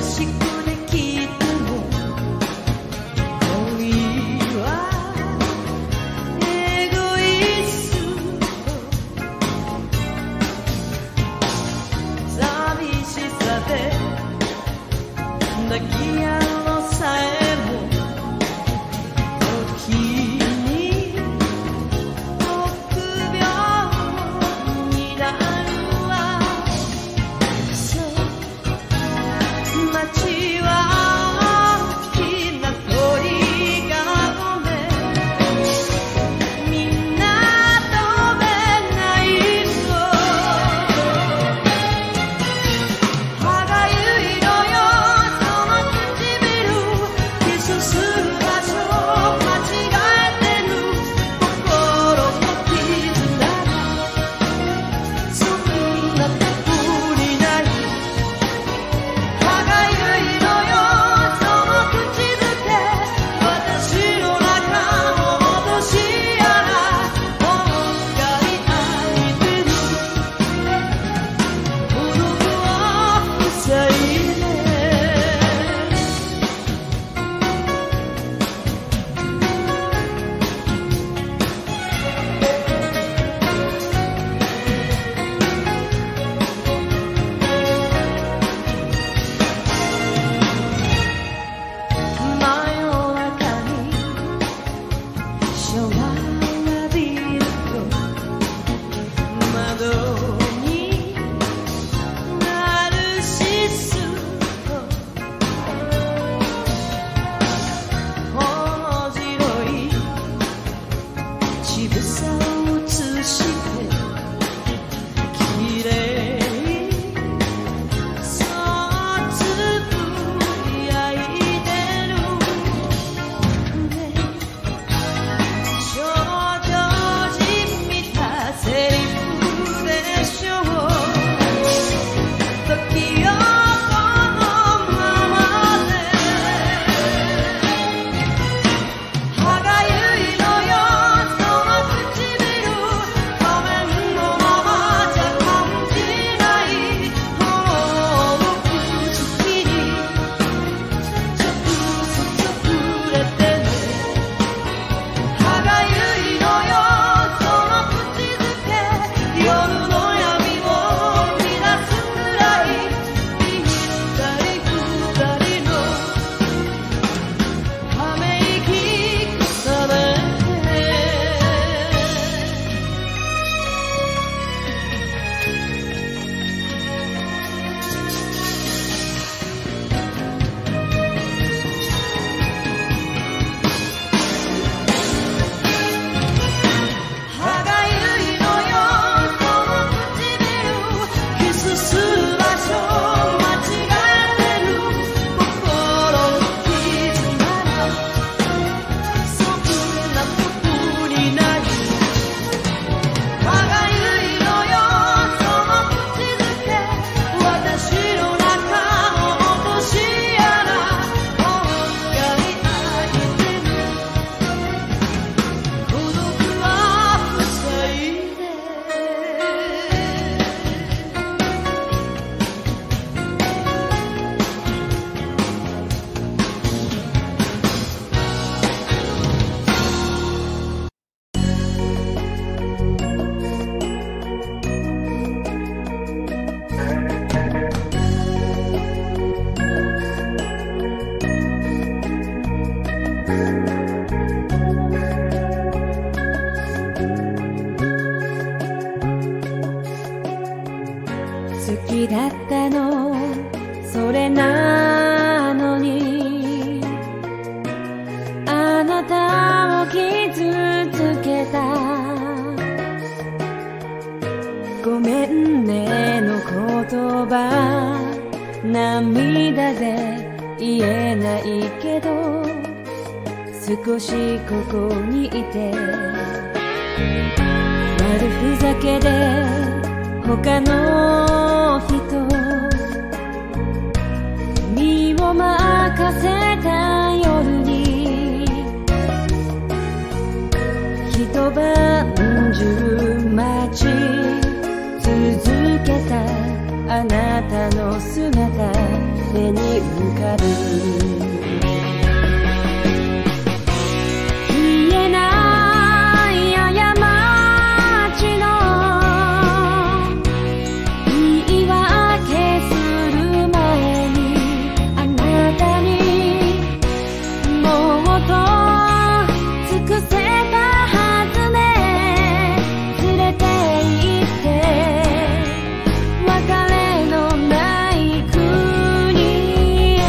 しくできても恋はエゴイスト寂しさで抱き合うのさえも時に臆病になるわそう街は大きな鳥がごめんみんな飛べないの歯がゆいのよその唇キスする場所間違えてる心の傷ならそんなとこにない歯がゆいのよその口づけ私の中の落とし穴もう一回開いてる孤独は臭いね真夜中にシャワー浴びると窓にナルシスト面白い乳房を映して綺麗そうつぶやいてるね少女じみたセリフでしょう時をこのままで歯がゆいのよその唇ごめんのままじゃ感じないもう僕好きにちょっと触れてね歯がゆいのよその口づけ夜の闇を乱すくらいぴったり二人のため息重ねて歯がゆいのよその唇キスする場所間違えてる心の傷ならそんなとこにない歯がゆいのよその口づけ私の中の落とし穴もう一回開いてる孤独は臭いね好きだったのそれなのにあなたを傷つけたごめんねの言葉涙で言えないけど少しここにいて悪ふざけで他の人身を任せた夜に一晩中待ち続けたあなたの姿目にかる消えない過ちの言い訳する前にあなたにもっと尽くせたはずね連れて行って別れのない国へ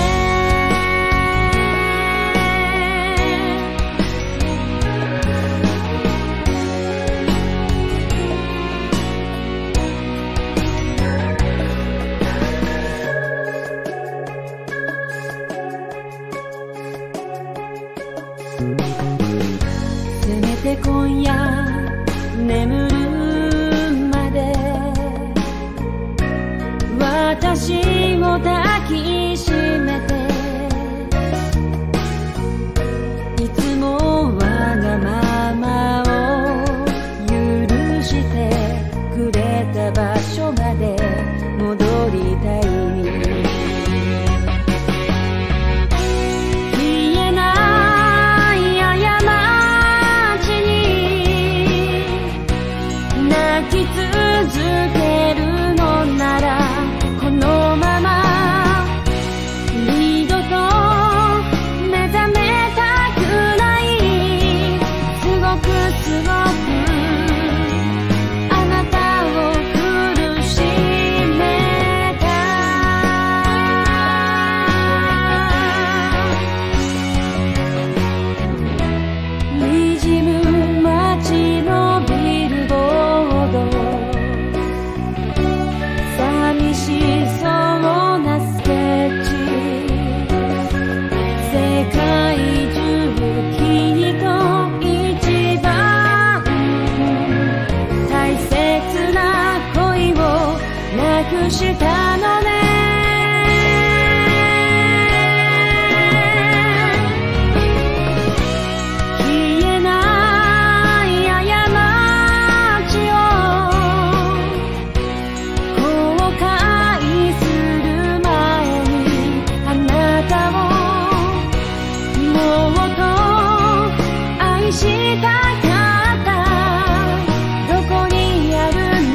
せめて今夜眠るまで私を抱きしめていつもわがままを許してくれた場所まで戻りたい消えない過ちに泣き続けるのならこのまま二度と目覚めたくないすごくあなたを苦しめた滲む街のビルボード寂しそうなスケッチ世界中きっと一番大切な恋をなくしたのね消えない過ちを後悔する前にあなたをもっと愛したかったどこにある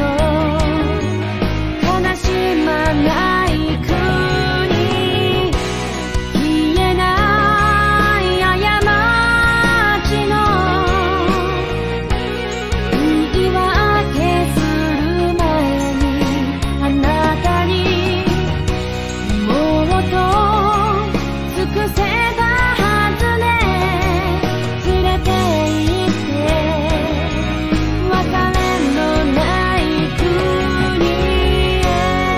の悲しまない国消えない過ちの言い訳する前にあなたにもっと尽くせたはずね連れて行って別れのない国へ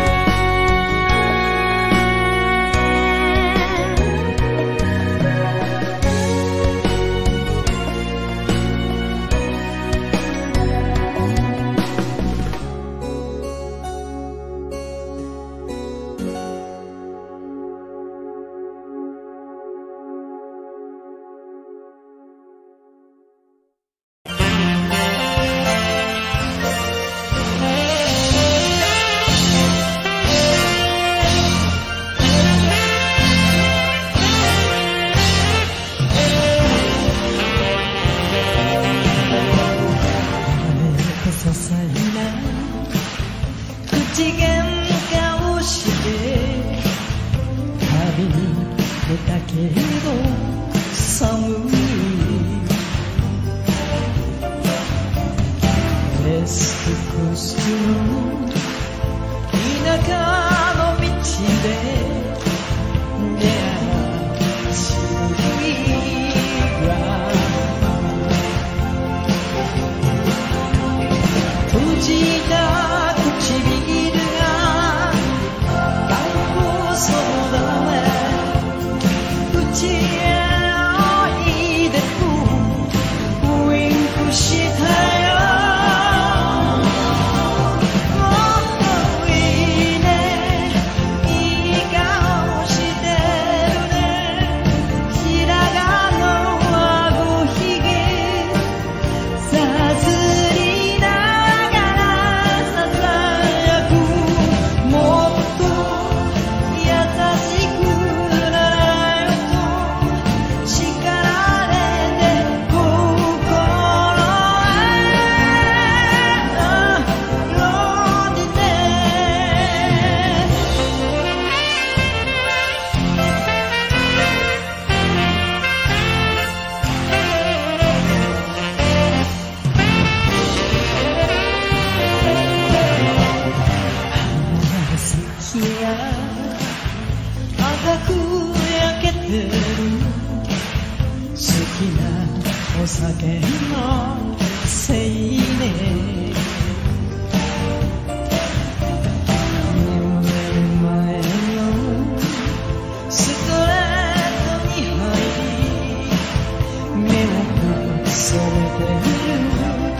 些細な口喧嘩をして旅に出たけど寒いレスクスの田舎の道で出会う白いが閉じた唇が愛をそのまま打ち合いでウインクしたよ。いいね赤く焼けてる好きなお酒のせいね眠る前のストレートに入り目をそれてる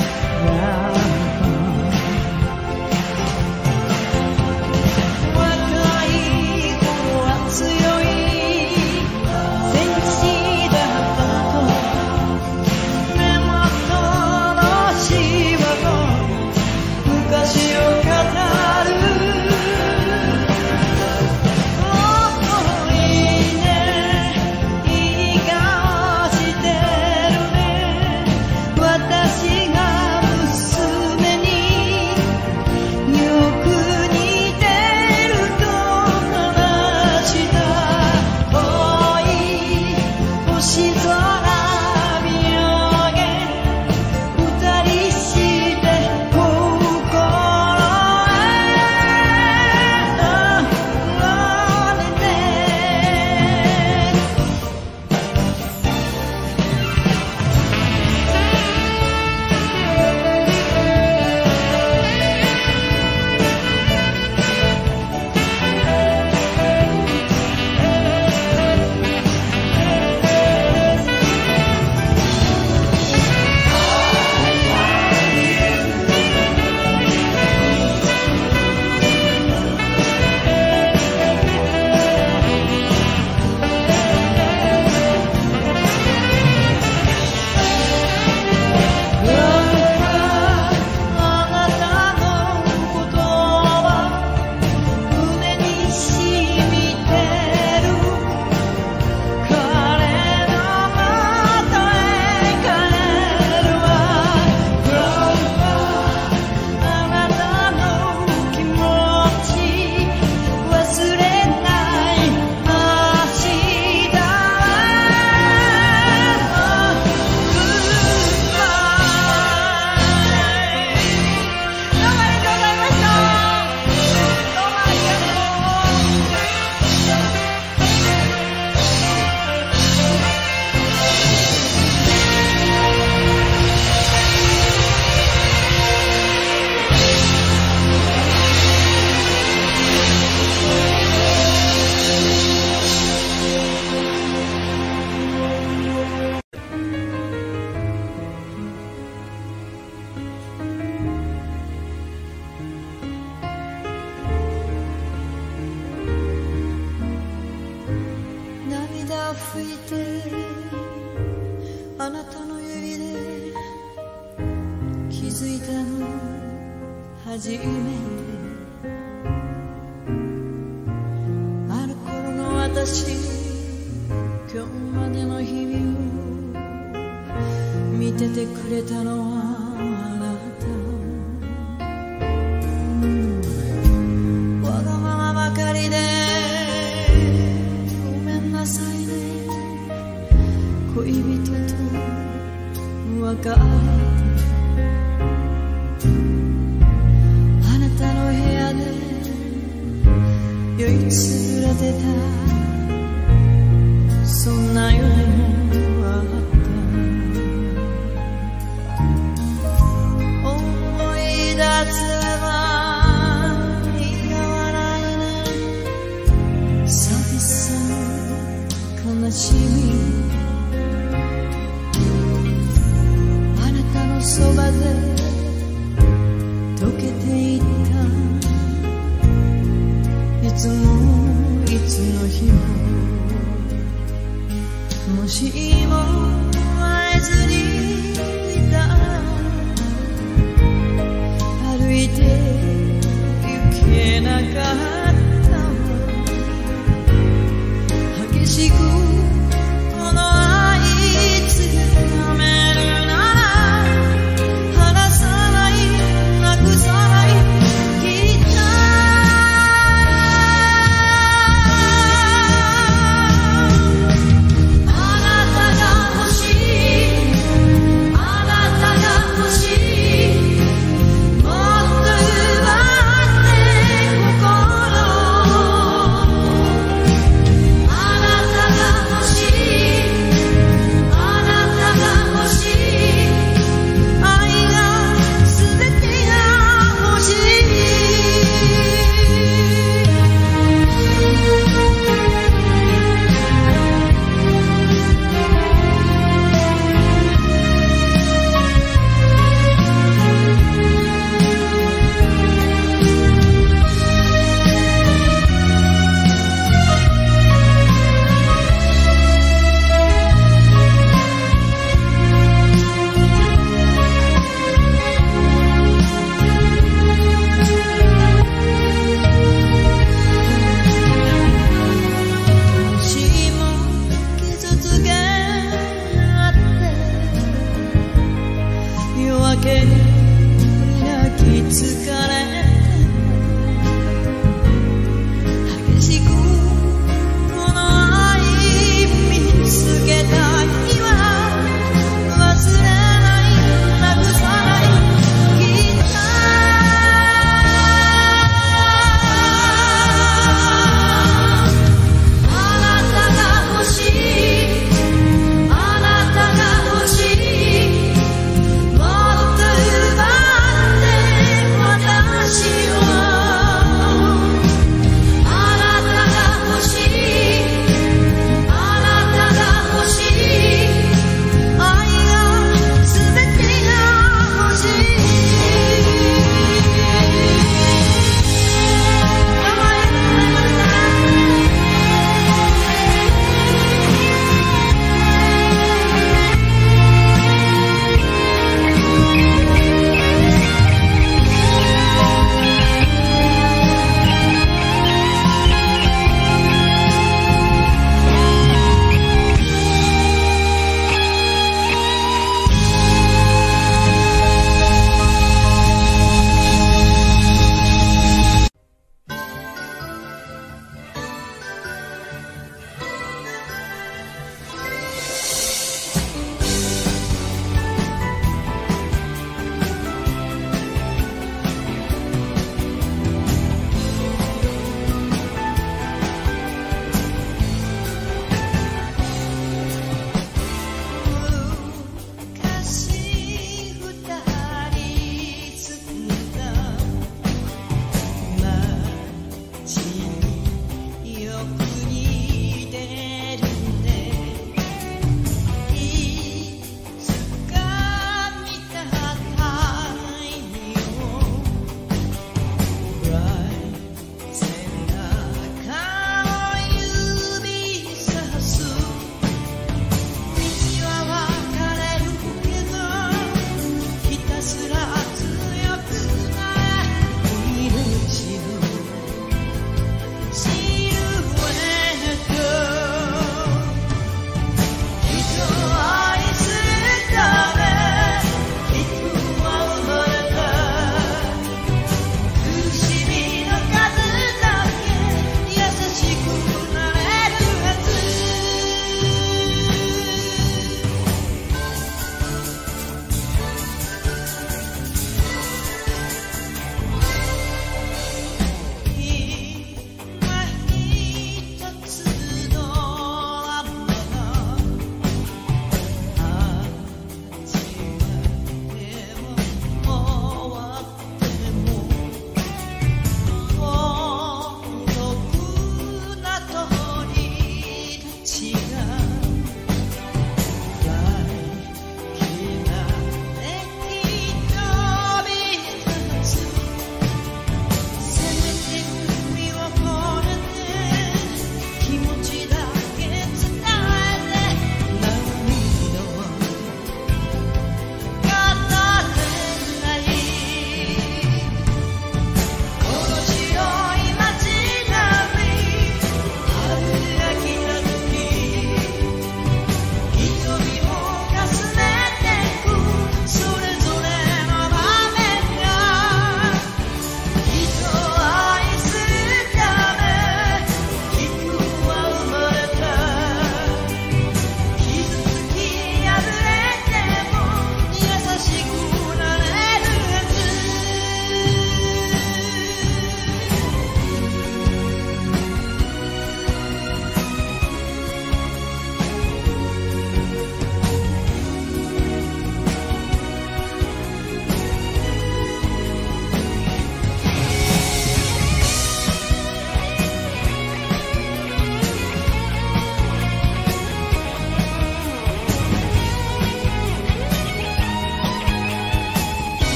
拭いてあなたの指で気づいたの初めてある頃の私今日までの日々を見ててくれたのはあなたわがままばかりでごめんなさいね恋人と別れてあなたの部屋で酔いつぶれてたそんな夜もあった思い出せば苦笑いで寂しさの悲しみそばで溶けていったいつもいつの日ももしも会えずにいたら歩いて行けなかったわ激しくこの愛強める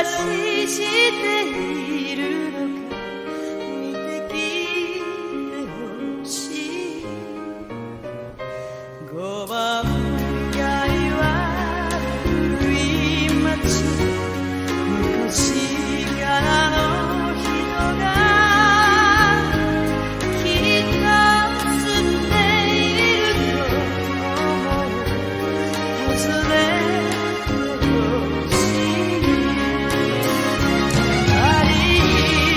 話しているのか見てきてほしい5番街は古い街昔からの人がきっと住んでいると思う訪ねてほしいあり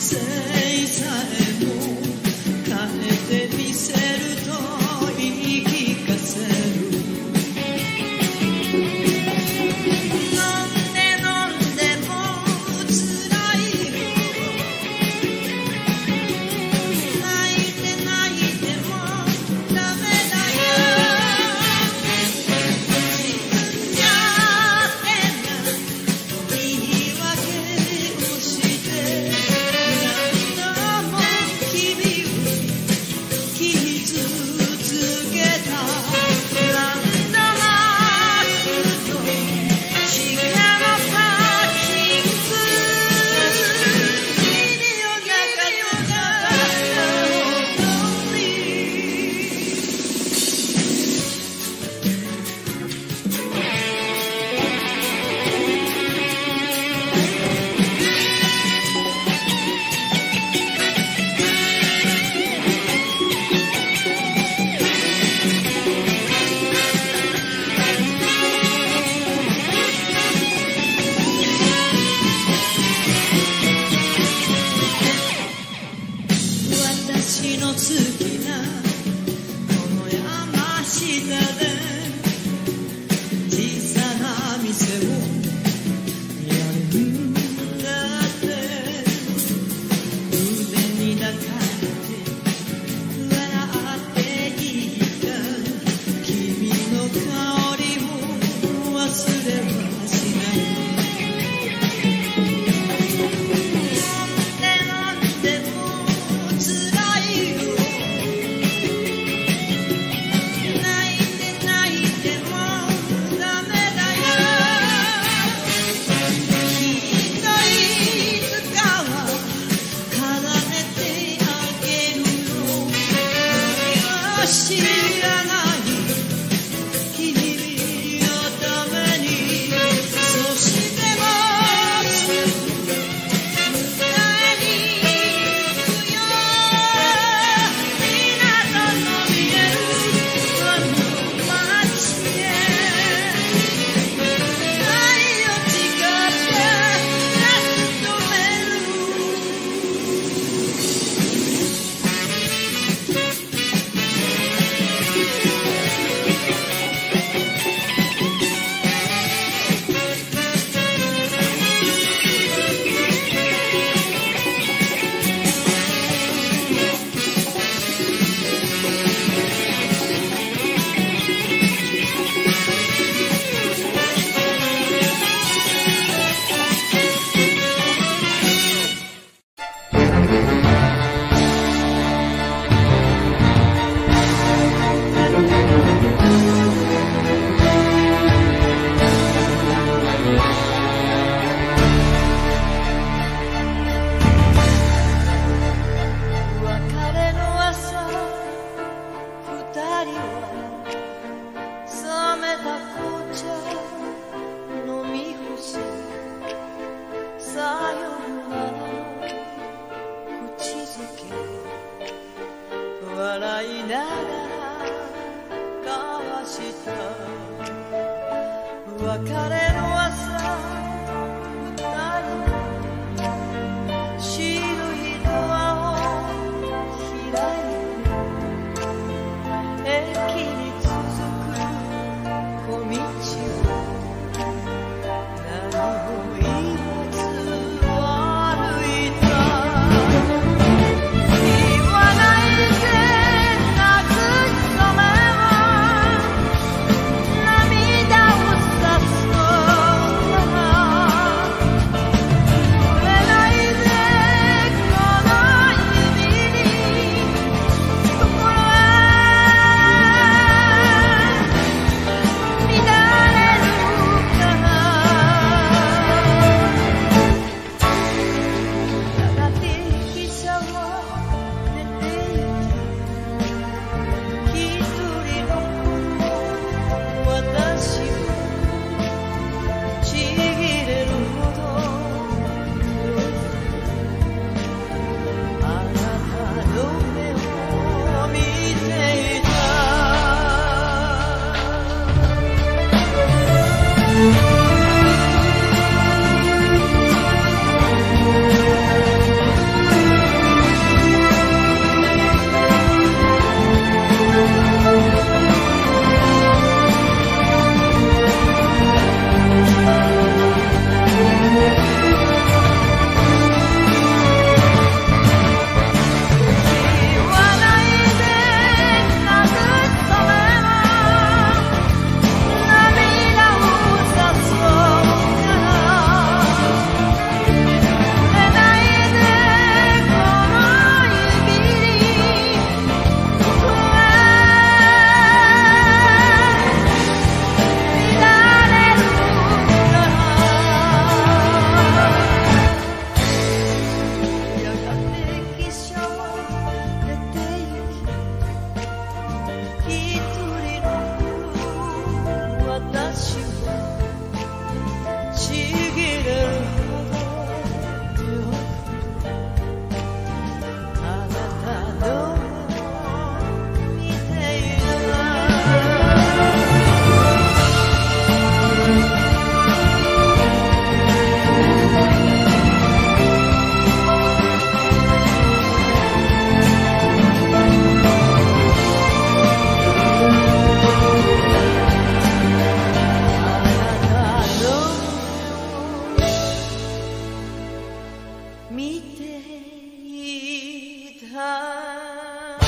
涙をさすいた。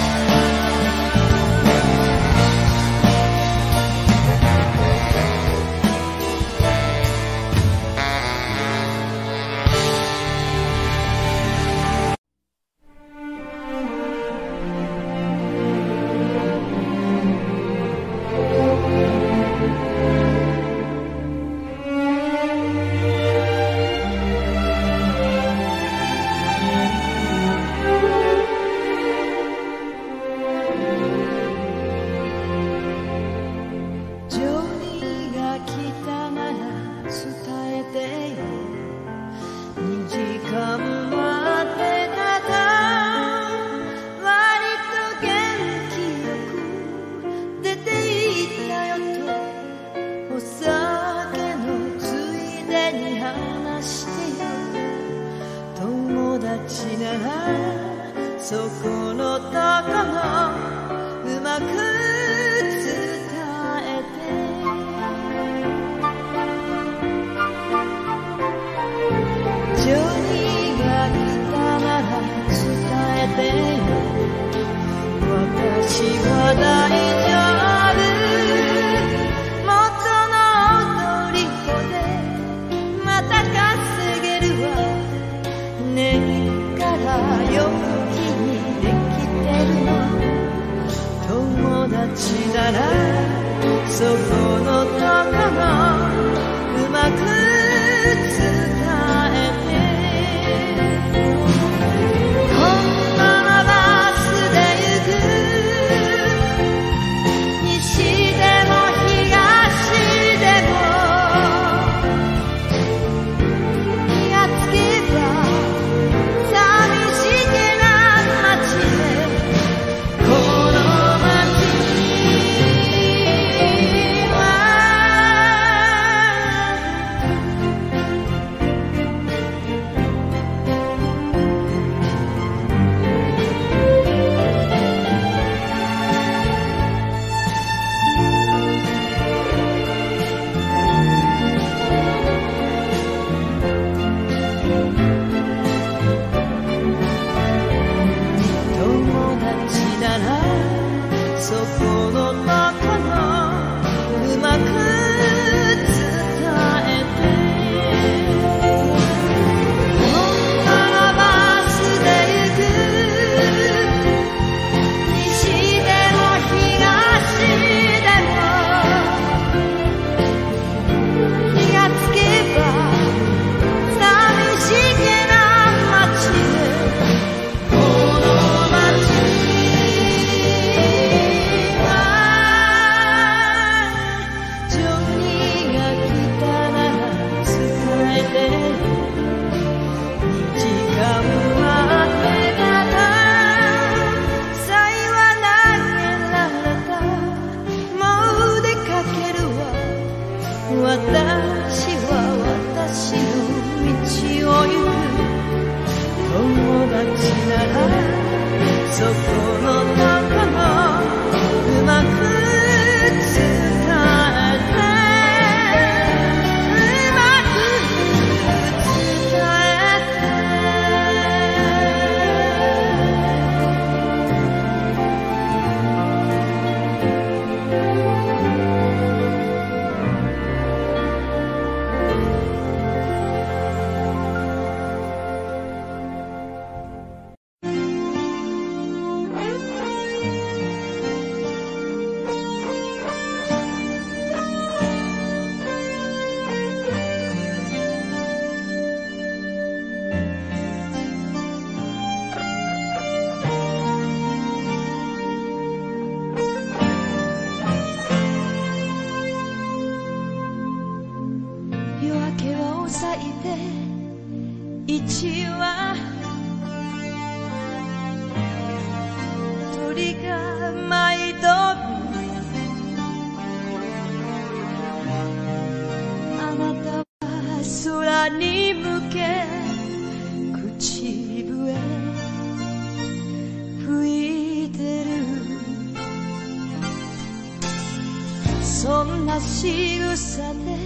そこのところうまく伝えてジョニーが来たなら伝えてよ私は大丈夫元の踊り子でまた稼げるわねえからよく友達ならそこのところうまく伝えてこんなままバスで行く西でも東でも気がつけば寂しげな街でそこのところうまく伝えて本当のバスで行く西でも東でも気がつけば寂しげな街でこの街私は私の道を行く友達ならそこのところうまく伝えてうまく伝え一羽鳥が舞い飛ぶあなたは空に向け口笛吹いてるそんな仕草で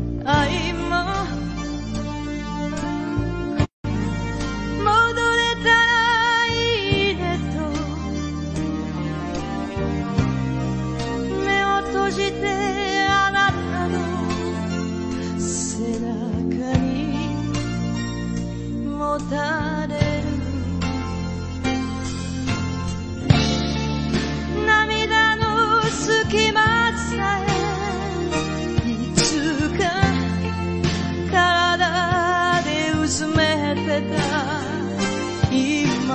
愛も戻れた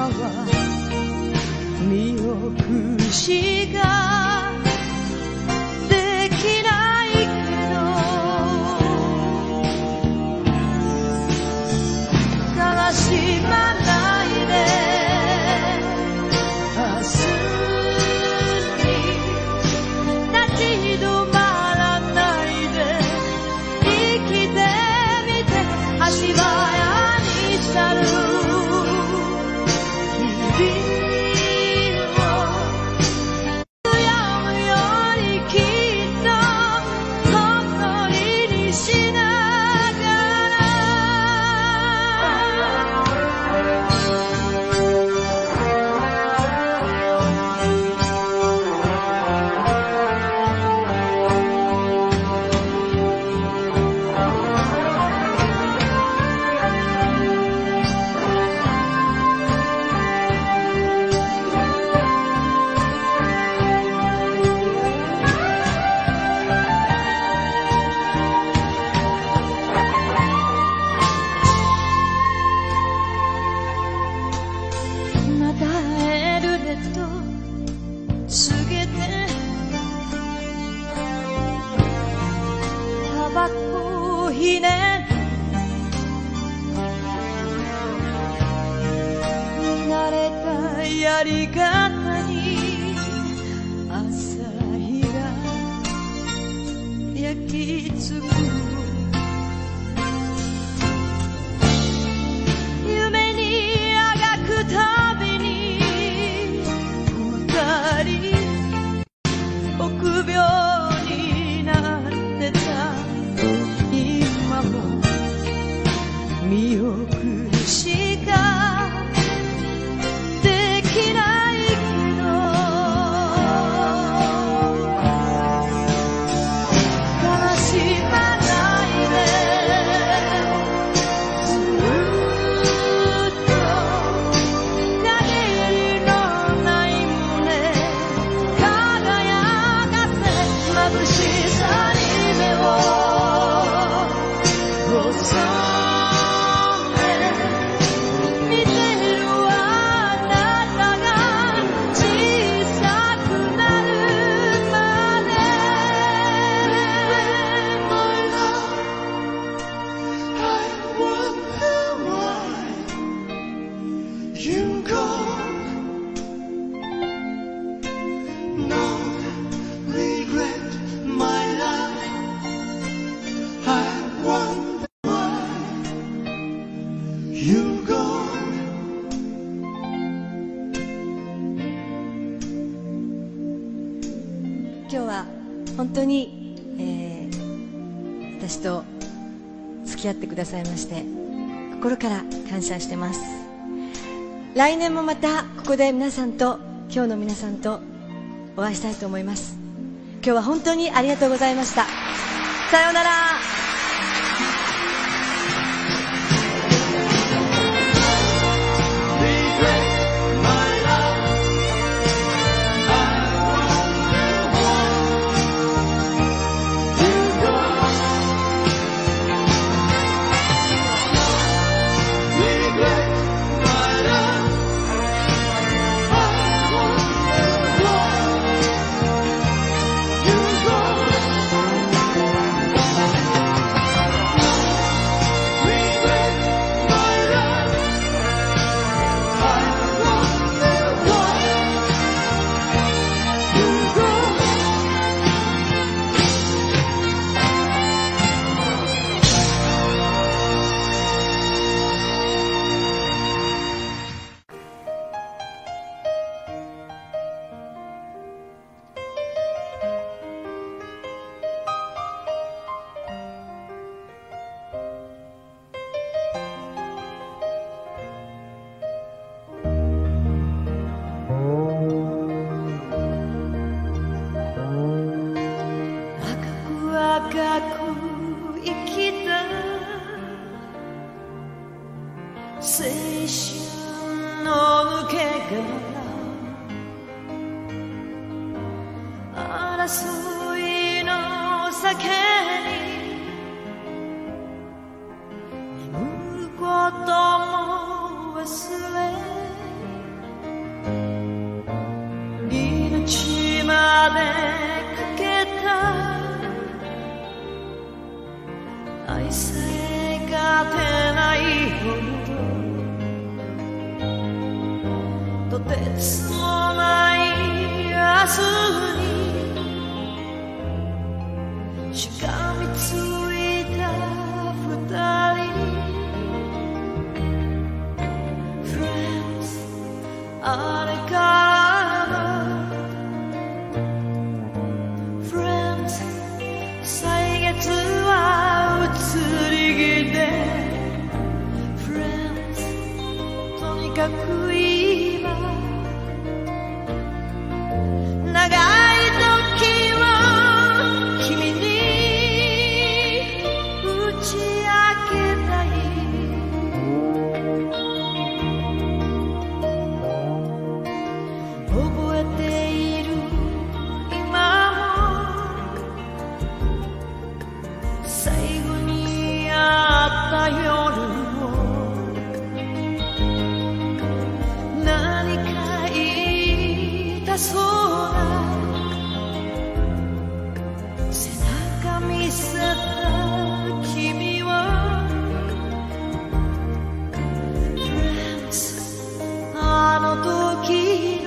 は見送るしかできないけど悲しまないで明日に立ち止まらないで生きてみて足早に去るやり方に朝日が焼き付く夢にあがくたびに二人臆病になってた今も見送るしか今日は本当に、私と付き合ってくださいまして心から感謝してます。来年もまたここで皆さんと今日の皆さんとお会いしたいと思います。今日は本当にありがとうございました。さようなら。青春の抜け殻争いの酒に眠ることも忘れでかけた愛さえ勝てないほどとてつもない明日にしがみついた二人 Friends あれからの Friends 歳月は移り気で Friends とにかく今長い時を君に打ち明けたい覚えている今も最後に会った夜を何か言いたそうな背中見せた君は Friends あの時の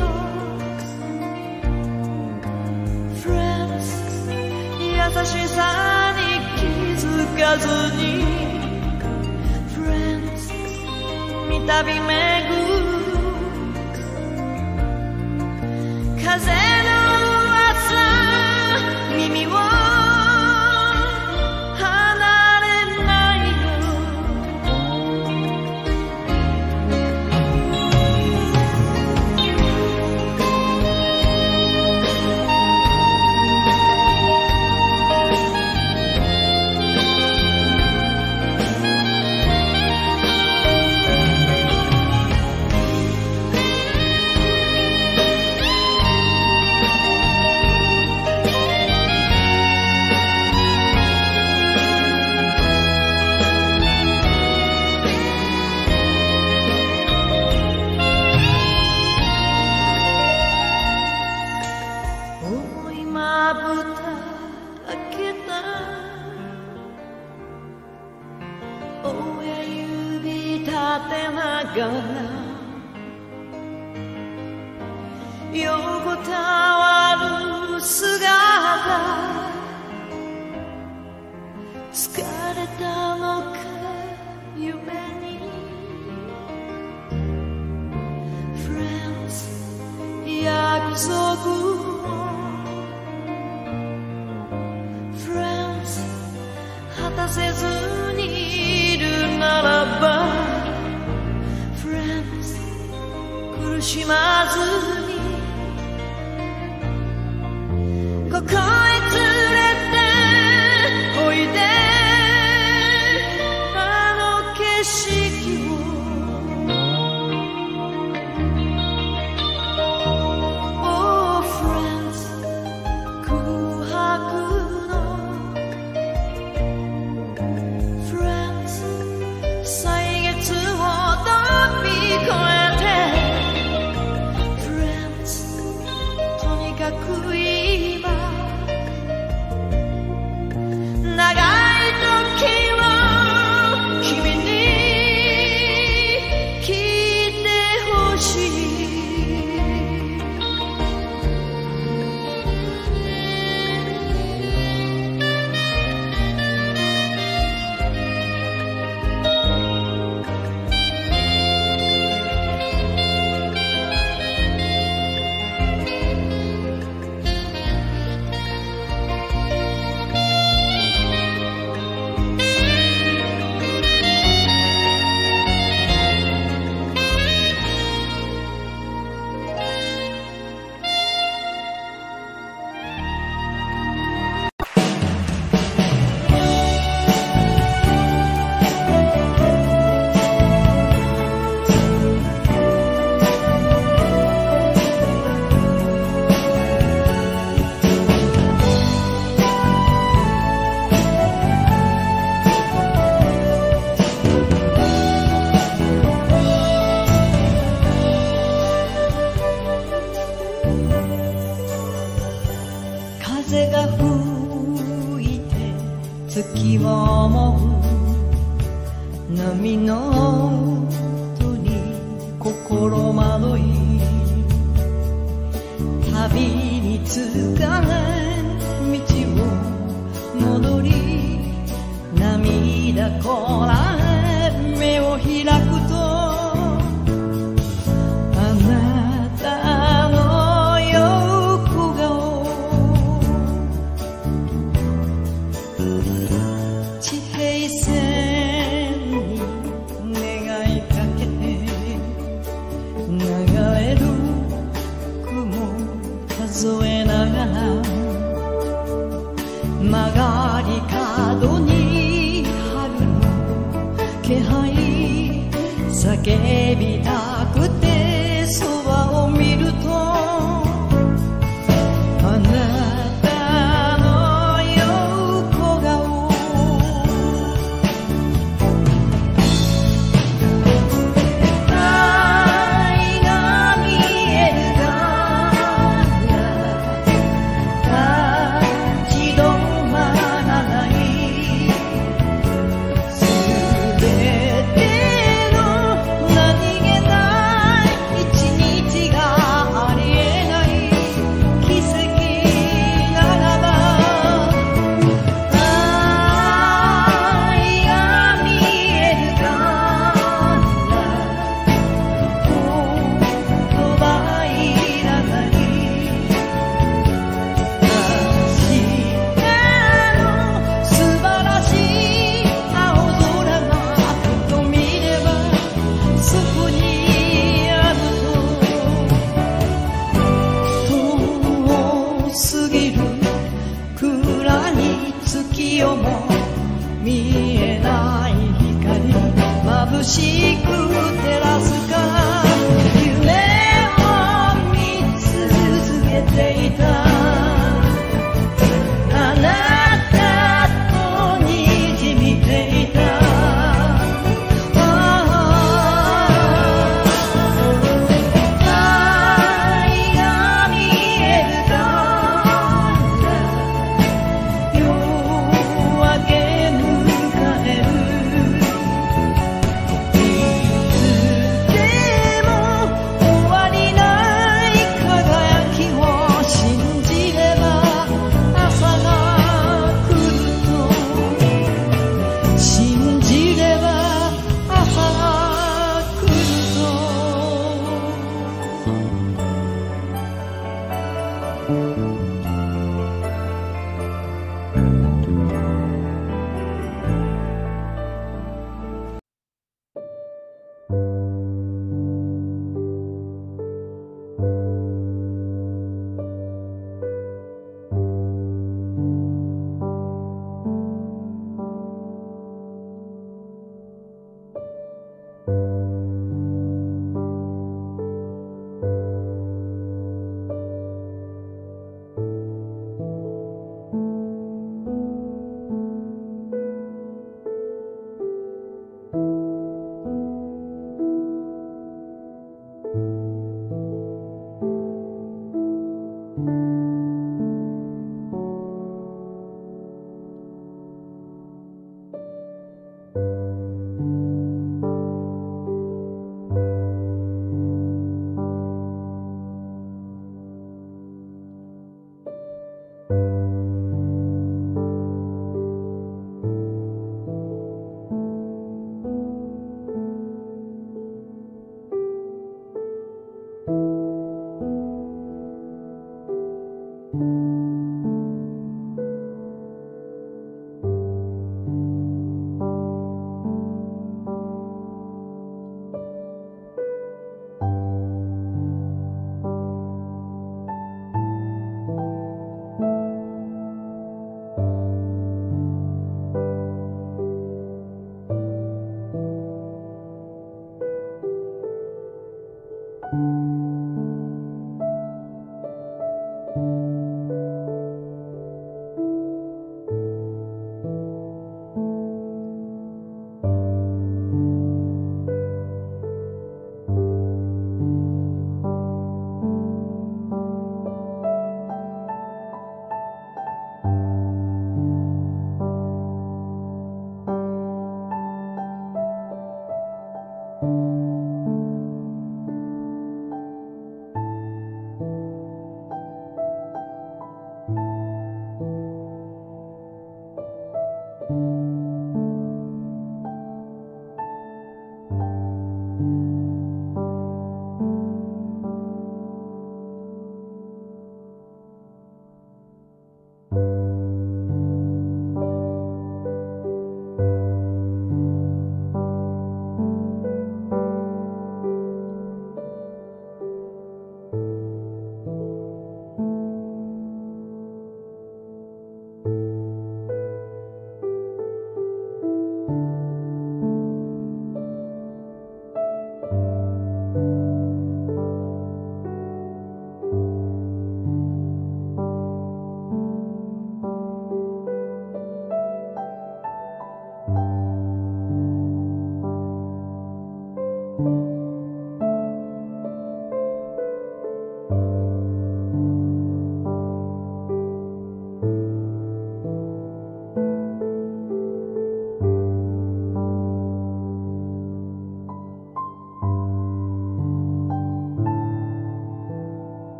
Friends 優しさに気づかずに Friends 見たび巡る風の噂耳を離れないよ 思いまぶた開けた親指立てながら横たわる姿疲れたのか夢に Friends 約束果たせずにいるならば Friends 苦しまずにここへ連れておいであの景色を Oh Friends 空白の歳月を飛び越えて Friends 時を思う波の音に心惑い旅に疲れ道を戻り涙こらえ目を開くとあなたの横顔地平線に願いかけて流れる雲数えながら曲がり角に春の気配叫びたくて空を見るとあなたの横顔愛が見えるから立ち止まらないすべての何気ない一日がありえない奇跡ならば愛が見えるから言葉いらない明日の素晴らしい青空がふと見ればそこにあると遠すぎる暗い月夜も見えない光眩しく照らすか夢を見続けていたあなたとにじみていた愛が見えるから夜明け迎えるいつでも終わりない輝きを信じれば朝が来ると信じれば朝が来ると